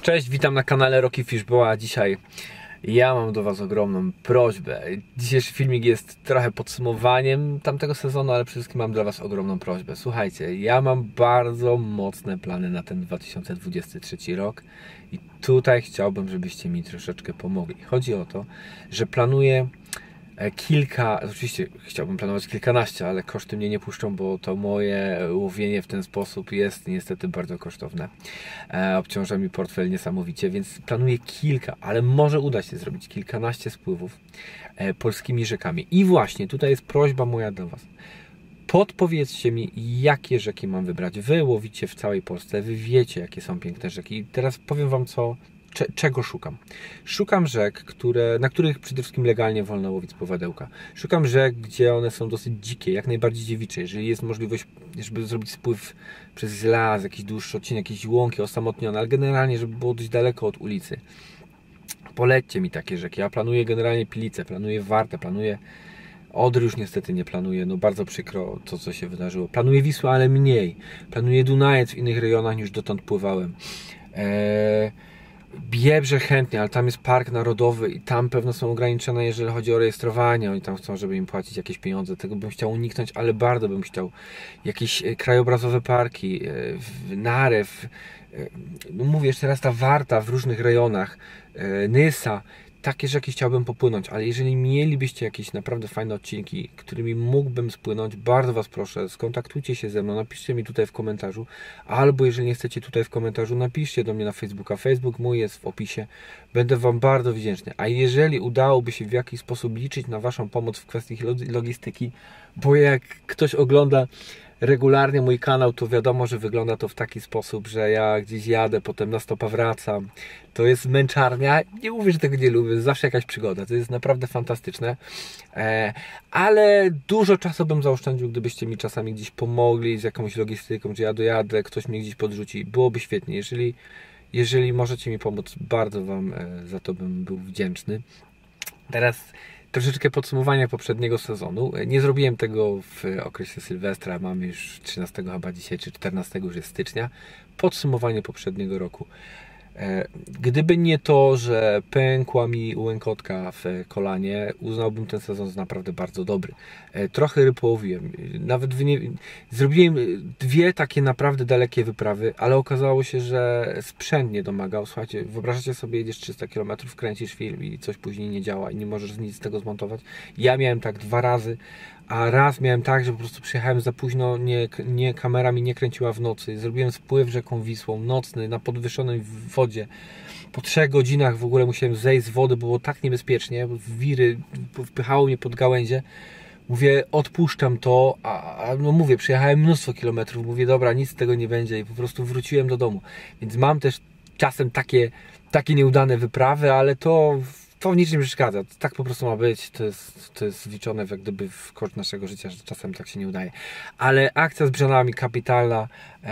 Cześć, witam na kanale Rocky Fishbowl, a dzisiaj ja mam do Was ogromną prośbę. Dzisiejszy filmik jest trochę podsumowaniem tamtego sezonu, ale przede wszystkim mam dla Was ogromną prośbę. Słuchajcie, ja mam bardzo mocne plany na ten 2023 rok i tutaj chciałbym, żebyście mi troszeczkę pomogli. Chodzi o to, że planuję oczywiście chciałbym planować kilkanaście, ale koszty mnie nie puszczą, bo to moje łowienie w ten sposób jest niestety bardzo kosztowne. Obciąża mi portfel niesamowicie, więc planuję kilka, ale może uda się zrobić kilkanaście spływów polskimi rzekami. I właśnie tutaj jest prośba moja do Was. Podpowiedzcie mi, jakie rzeki mam wybrać. Wy łowicie w całej Polsce, wy wiecie, jakie są piękne rzeki. I teraz powiem Wam, czego szukam. Szukam rzek, na których przede wszystkim legalnie wolno łowić spowadełka. Szukam rzek, gdzie one są dosyć dzikie, jak najbardziej dziewicze. Jeżeli jest możliwość, żeby zrobić spływ przez las, jakiś dłuższy odcinek, jakieś łąki osamotnione, ale generalnie, żeby było dość daleko od ulicy. Polećcie mi takie rzeki. Ja planuję generalnie Pilice, planuję Wartę, planuję Odry, już niestety nie planuję, no bardzo przykro to, co się wydarzyło. Planuję Wisłę, ale mniej. Planuję Dunajec w innych rejonach, niż dotąd pływałem. Biebrze chętnie, ale tam jest park narodowy i tam pewno są ograniczone, jeżeli chodzi o rejestrowanie. Oni tam chcą, żeby im płacić jakieś pieniądze. Tego bym chciał uniknąć, ale bardzo bym chciał jakieś krajobrazowe parki, Narew, no mówię jeszcze raz, ta Warta w różnych rejonach, Nysa. Takie rzeki chciałbym popłynąć, ale jeżeli mielibyście jakieś naprawdę fajne odcinki, którymi mógłbym spłynąć, bardzo Was proszę, skontaktujcie się ze mną, napiszcie mi tutaj w komentarzu, albo jeżeli nie chcecie tutaj w komentarzu, napiszcie do mnie na Facebooka. Facebook mój jest w opisie, będę Wam bardzo wdzięczny. A jeżeli udałoby się w jakiś sposób liczyć na Waszą pomoc w kwestii logistyki, bo jak ktoś ogląda regularnie mój kanał, to wiadomo, że wygląda to w taki sposób, że ja gdzieś jadę, potem na stopa wracam. To jest męczarnia. Nie mówię, że tego nie lubię, jest zawsze jakaś przygoda. To jest naprawdę fantastyczne. Ale dużo czasu bym zaoszczędził, gdybyście mi czasami gdzieś pomogli z jakąś logistyką, że ja dojadę, ktoś mnie gdzieś podrzuci. Byłoby świetnie. Jeżeli możecie mi pomóc, bardzo Wam za to bym był wdzięczny. Teraz troszeczkę podsumowania poprzedniego sezonu. Nie zrobiłem tego w okresie Sylwestra, mamy już 13 chyba dzisiaj, czy 14 już jest stycznia. Podsumowanie poprzedniego roku. Gdyby nie to, że pękła mi łękotka w kolanie, uznałbym ten sezon za naprawdę bardzo dobry. Trochę ryb połowiłem. Nawet zrobiłem dwie takie naprawdę dalekie wyprawy, ale okazało się, że sprzęt nie domagał. Słuchajcie, wyobrażacie sobie, jedziesz 300 km, kręcisz film i coś później nie działa i nie możesz nic z tego zmontować. Ja miałem tak 2 razy, a raz miałem tak, że po prostu przyjechałem za późno, kamera mi nie kręciła w nocy. Zrobiłem spływ rzeką Wisłą, nocny, na podwyższonej wodzie. Po 3 godzinach w ogóle musiałem zejść z wody, było tak niebezpiecznie, wiry wpychało mnie pod gałęzie. Mówię, odpuszczam to, no mówię, przejechałem mnóstwo kilometrów, mówię, dobra, nic z tego nie będzie i po prostu wróciłem do domu. Więc mam też czasem takie nieudane wyprawy, ale to w niczym nie przeszkadza. Tak po prostu ma być. To jest wliczone jak gdyby w koszt naszego życia, że czasem tak się nie udaje. Ale akcja z brzanami kapitalna.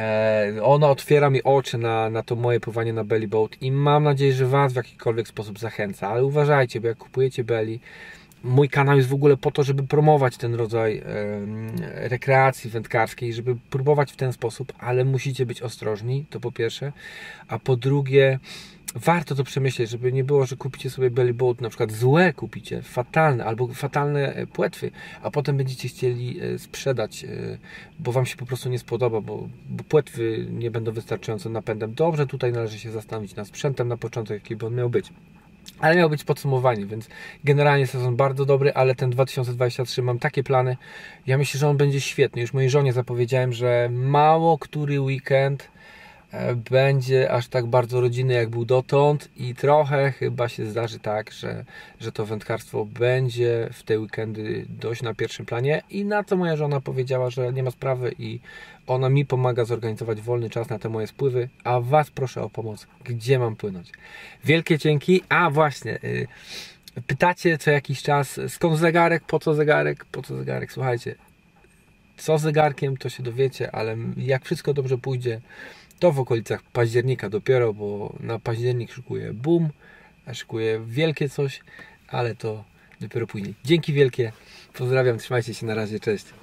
Ona otwiera mi oczy na to moje pływanie na belly boat i mam nadzieję, że Was w jakikolwiek sposób zachęca. Ale uważajcie, bo jak kupujecie belly, mój kanał jest w ogóle po to, żeby promować ten rodzaj rekreacji wędkarskiej, żeby próbować w ten sposób, ale musicie być ostrożni, to po pierwsze. A po drugie, warto to przemyśleć, żeby nie było, że kupicie sobie belly boat, na przykład złe kupicie, fatalne albo fatalne płetwy, a potem będziecie chcieli sprzedać, bo Wam się po prostu nie spodoba, bo płetwy nie będą wystarczającym napędem. Dobrze, tutaj należy się zastanowić nad sprzętem na początek, jaki by on miał być. Ale miał być podsumowanie, więc generalnie sezon bardzo dobry, ale ten 2023 mam takie plany. Ja myślę, że on będzie świetny. Już mojej żonie zapowiedziałem, że mało który weekend będzie aż tak bardzo rodzinny, jak był dotąd i trochę chyba się zdarzy tak, że to wędkarstwo będzie w te weekendy dość na pierwszym planie i na co moja żona powiedziała, że nie ma sprawy i ona mi pomaga zorganizować wolny czas na te moje spływy, a Was proszę o pomoc, gdzie mam płynąć. Wielkie dzięki. A właśnie, pytacie co jakiś czas, skąd zegarek, po co zegarek, po co zegarek. Słuchajcie, co z zegarkiem to się dowiecie, ale jak wszystko dobrze pójdzie, to w okolicach października dopiero, bo na październik szykuję boom, szykuję wielkie coś, ale to dopiero później. Dzięki wielkie, pozdrawiam, trzymajcie się, na razie, cześć.